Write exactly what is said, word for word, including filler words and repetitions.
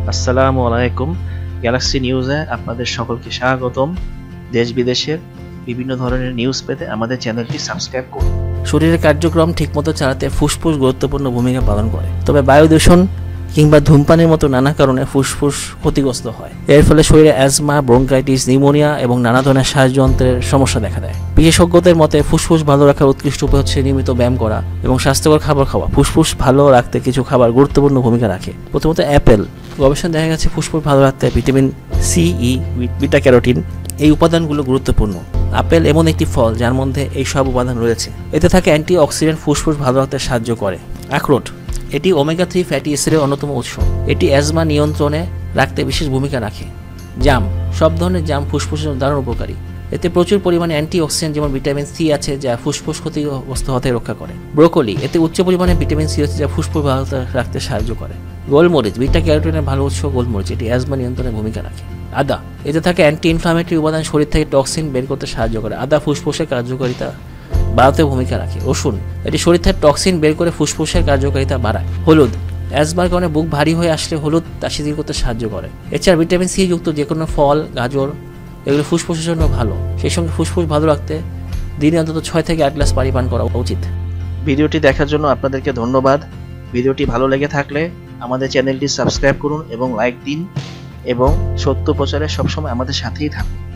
আসসালামু আলাইকুম। গ্যালাক্সি নিউজে আপনাদের সকলকে স্বাগতম। দেশ বিদেশের বিভিন্ন ধরনের নিউজ পেতে আমাদের চ্যানেলটি সাবস্ক্রাইব করুন। শরীরের কার্যক্রম ঠিকমতো চালাতে ফুসফুস গুরুত্বপূর্ণ ভূমিকা পালন করে, তবে বায়ু দূষণ কিংবা ধূমপানের মতো নানা কারণে ফুসফুস ক্ষতিগ্রস্ত হয়। এর ফলে শরীরে অ্যাজমা, ব্রঙ্কাইটিস, নিউমোনিয়া এবং নানা ধরনের শ্বাসযন্ত্রের সমস্যা দেখা দেয়। বিশেষজ্ঞদের মতে ফুসফুস ভালো রাখার উৎকৃষ্ট উপায় হচ্ছে নিয়মিত ব্যায়াম করা এবং স্বাস্থ্যকর খাবার খাওয়া। ফুসফুস ভালো রাখতে কিছু খাবার গুরুত্বপূর্ণ ভূমিকা রাখে। প্রথমত অ্যাপেল। গবেষণা দেখা গেছে ফুসফুস ভালো রাখতে vitamin C, E, beta carotene এই উপাদানগুলো গুরুত্বপূর্ণ। আপেল এমন একটি ফল যার মধ্যে এই সব উপাদান রয়েছে। এতে থাকে অ্যান্টি অক্সিডেন্ট, ফুসফুস ভালো রাখতে সাহায্য করে। আখরোট, এটি ওমেগা থ্রি ফ্যাটি অ্যাসিডের অন্যতম উৎস। এটি অ্যাজমা নিয়ন্ত্রণে রাখতে বিশেষ ভূমিকা রাখে। জাম, সব ধরনের জাম ফুসফুসের দারুণ উপকারী। এতে প্রচুর পরিমাণে অ্যান্টি অক্সিডেন্ট যেমন ভিটামিন সি আছে, যা ফুসফুস ক্ষতিগ্রস্ত হতে রক্ষা করে। ব্রোকলি, এতে উচ্চ পরিমাণে ভিটামিন সি আছে, যা ফুসফুস ভালো রাখতে সাহায্য করে। গোলমরিচ, বিটা ক্যারোটিনের ভালো উৎস গোলমরিচ, এটি অ্যাজমা নিয়ন্ত্রণে ভূমিকা রাখে। আদা, এতে থাকে অ্যান্টি ইনফ্লামেটরি উপাদান, শরীর থেকে টক্সিন বের করতে সাহায্য করে। আদা ফুসফুসের কার্যকারিতা বাড়াতে ভূমিকা রাখে। রসুন, এটি শরীর থেকে টক্সিন বের করে ফুসফুসের কার্যকারিতা বাড়ায়। হলুদ, অ্যাজমার কারণে বুক ভারী হয়ে আসলে হলুদ তা শিথিল করতে সাহায্য করে। এছাড়া ভিটামিন সি যুক্ত যে কোনো ফল, গাজর এগুলো ফুসফুসের জন্য ভালো। সেই সঙ্গে ফুসফুস ভালো রাখতে দিনে অন্তত ছয় থেকে আট গ্লাস পানি পান করা উচিত। ভিডিওটি দেখার জন্য আপনাদেরকে ধন্যবাদ। ভিডিওটি ভালো লেগে থাকলে আমাদের চ্যানেলটি সাবস্ক্রাইব করুন এবং লাইক দিন এবং সত্য প্রচারে সবসময় আমাদের সাথেই থাকুন।